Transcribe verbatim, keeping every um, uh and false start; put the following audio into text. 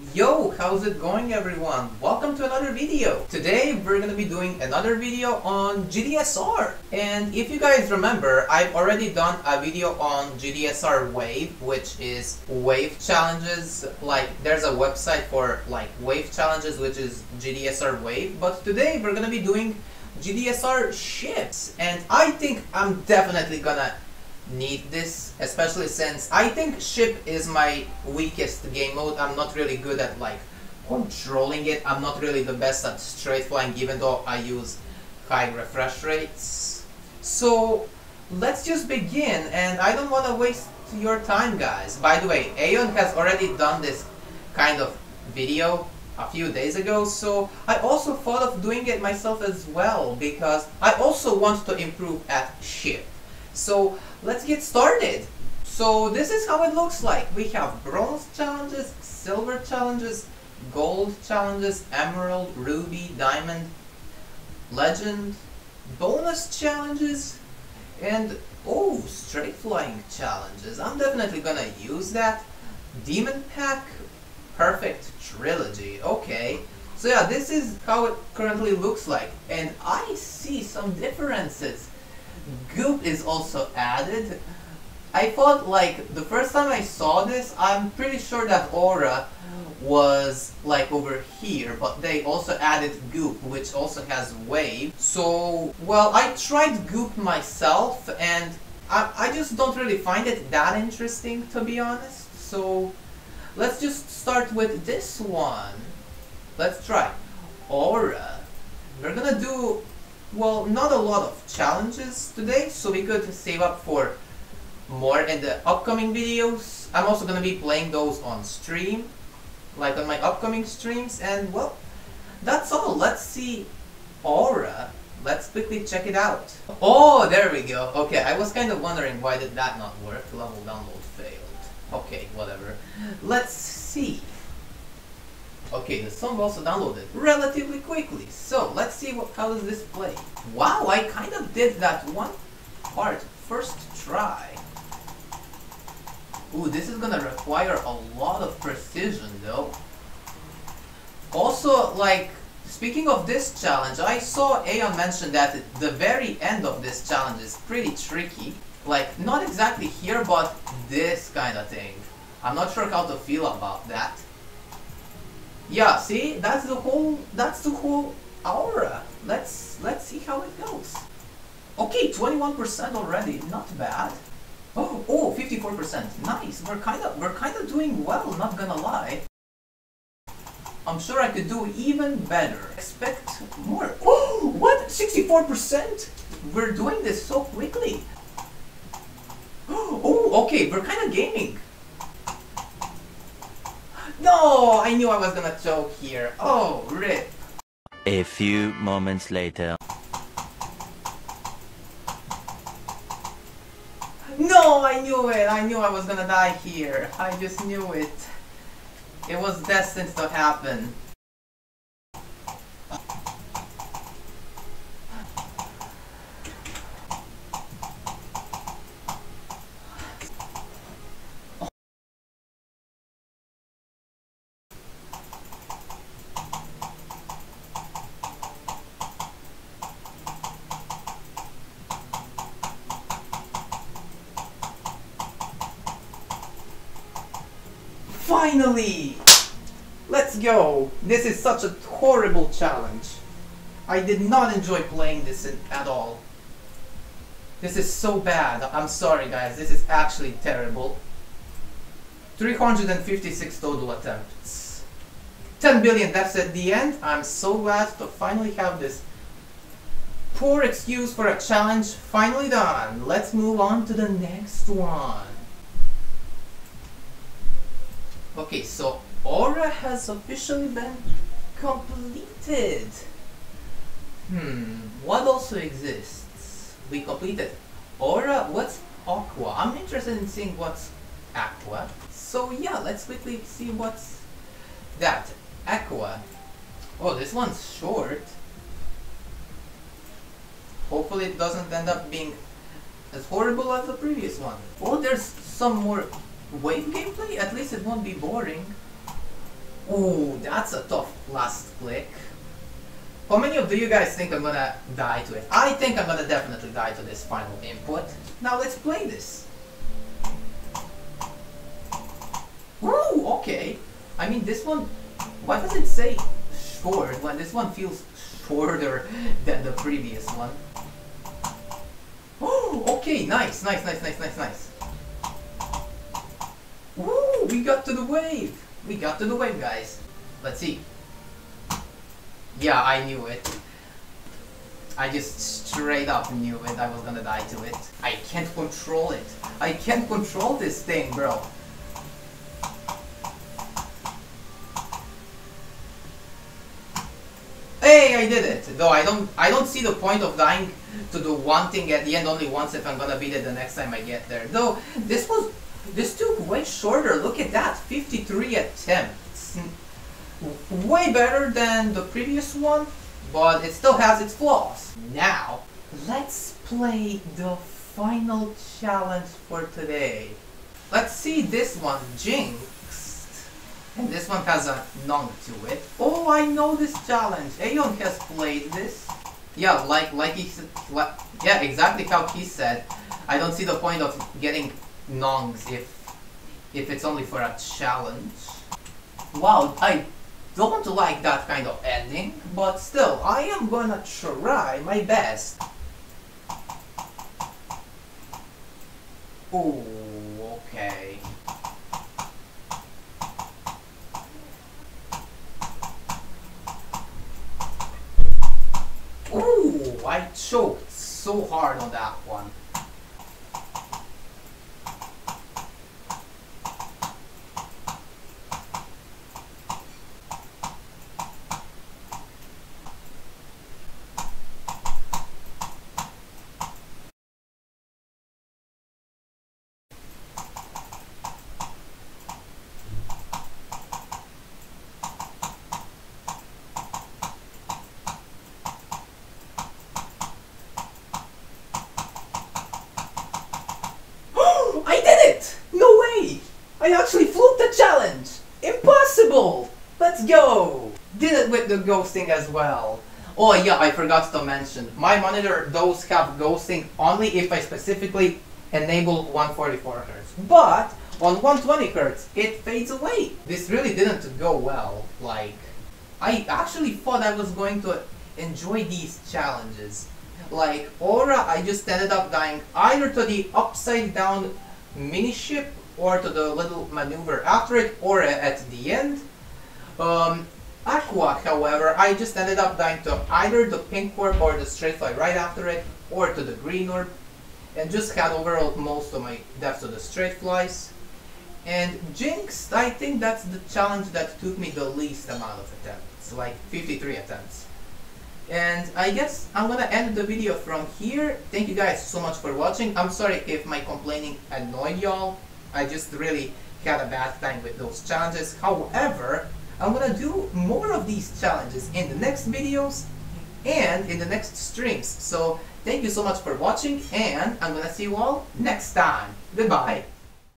Yo, how's it going everyone? Welcome to another video. Today we're gonna be doing another video on G D S R. And if you guys remember, I've already done a video on G D S R Wave, which is wave challenges. Like there's a website for like wave challenges, which is G D S R Wave. But today we're gonna be doing G D S R Ships. And I think I'm definitely gonna need this, especially since I think ship is my weakest game mode. I'm not really good at like controlling it. I'm not really the best at straight flying, even though I use high refresh rates. So let's just begin, and I don't want to waste your time, guys. By the way, Aeon has already done this kind of video a few days ago, so I also thought of doing it myself as well, because I also want to improve at ship. So let's get started. So this is how it looks like. We have bronze challenges, silver challenges, gold challenges, emerald, ruby, diamond, legend, bonus challenges, and oh, straight flying challenges. I'm definitely gonna use that. Demon pack, perfect trilogy. Okay, so yeah, this is how it currently looks like, and I see some differences. Goop is also added. I thought like the first time I saw this, I'm pretty sure that Aura was like over here, but they also added Goop, which also has wave. So, well, I tried Goop myself, and I, I just don't really find it that interesting, to be honest. So let's just start with this one. Let's try Aura. We're gonna do, well, not a lot of challenges today, so we could save up for more in the upcoming videos. I'm also gonna be playing those on stream, like on my upcoming streams, and well, that's all. Let's see Aura. Let's quickly check it out. Oh, there we go. Okay, I was kind of wondering why did that not work. Level download failed. Okay, whatever. Let's see. Okay, the song also downloaded relatively quickly, so let's see what, how does this play. Wow, I kind of did that one part first try. Ooh, this is gonna require a lot of precision though. Also, like, speaking of this challenge, I saw Aeon mention that the very end of this challenge is pretty tricky. Like, not exactly here, but this kind of thing. I'm not sure how to feel about that. Yeah, see, that's the whole, that's the whole aura. Let's, let's see how it goes. Okay, twenty-one percent already, not bad. Oh, oh, fifty-four percent, nice. We're kind of, we're kind of doing well, not gonna lie. I'm sure I could do even better. Expect more. Oh, what? sixty-four percent? We're doing this so quickly. Oh, okay, we're kind of gaming. No, I knew I was gonna choke here. Oh, rip. A few moments later. No, I knew it. I knew I was gonna die here. I just knew it. It was destined to happen. Finally! Let's go! This is such a horrible challenge. I did not enjoy playing this in, at all. This is so bad. I'm sorry guys, this is actually terrible. three hundred fifty-six total attempts. ten billion deaths at the end. I'm so glad to finally have this poor excuse for a challenge finally done. Let's move on to the next one. Okay, so Aura has officially been completed. Hmm, what also exists? We completed Aura. What's Aqua? I'm interested in seeing what's Aqua. So yeah, let's quickly see what's that. Aqua. Oh, this one's short. Hopefully it doesn't end up being as horrible as the previous one. Oh, there's some more wave gameplay? At least it won't be boring. Ooh, that's a tough last click. How many of you guys think I'm gonna die to it? I think I'm gonna definitely die to this final input. Now let's play this. Ooh, okay. I mean, this one, why does it say short when this one feels shorter than the previous one? Oh, okay, nice, nice, nice, nice, nice, nice. Ooh, we got to the wave. We got to the wave, guys. Let's see. Yeah, I knew it. I just straight up knew it. I was gonna die to it. I can't control it. I can't control this thing, bro. Hey, I did it. Though I don't I don't see the point of dying to the one thing at the end only once if I'm gonna beat it the next time I get there. Though this was this took way shorter. Look at that. fifty-three attempts. Way better than the previous one, but it still has its flaws. Now, let's play the final challenge for today. Let's see this one, Jinxed. And this one has a nong to it. Oh, I know this challenge. Aeon has played this. Yeah, like like he said, like, yeah, exactly how he said. I don't see the point of getting nongs if if it's only for a challenge. Wow, I don't like that kind of ending, but still, I am gonna try my best. Oh, okay. Ooh, I choked so hard on that one. I did it! No way! I actually fluked the challenge! Impossible! Let's go! Did it with the ghosting as well. Oh yeah, I forgot to mention. My monitor does have ghosting only if I specifically enable one forty-four hertz. But on one twenty hertz, it fades away. This really didn't go well. Like, I actually thought I was going to enjoy these challenges. Like, Aura, I just ended up dying either to the upside down mini ship or to the little maneuver after it or at the end. Um, Aqua, however, I just ended up dying to either the pink orb or the straight fly right after it or to the green orb and just had overall most of my deaths to the straight flies. And Jinx, I think that's the challenge that took me the least amount of attempts, like fifty-three attempts. And I guess I'm gonna end the video from here. Thank you guys so much for watching. I'm sorry if my complaining annoyed y'all. I just really had a bad time with those challenges. However, I'm gonna do more of these challenges in the next videos and in the next streams. So thank you so much for watching, and I'm gonna see you all next time. Goodbye.